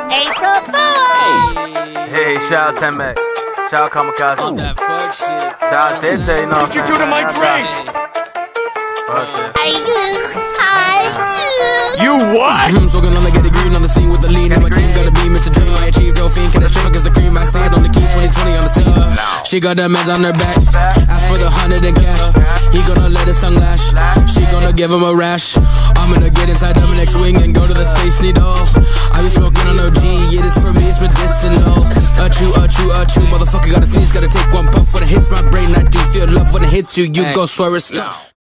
April Fool! Hey, shout out Temek. Shout out Kamikaze. On that fuck shit. Shout out Dente, you know what What you do to my drink? You what? I'm smoking on the get green on the scene with the lean. And my team got a beam, it's a dream. I achieved no fiend. Can I show cause the cream outside on the key 2020 on the scene. She got that meds on her back. Ask for the 100 in cash. He gonna let his tongue lash. She gonna give him a rash. I'm gonna get inside Dominic's wing and go to the Space Needle. I be smoking on OG, it is for me, it's medicinal. Achoo, motherfucker gotta sneeze, gotta take one puff when it hits my brain. I do feel love when it hits you, you go swear it's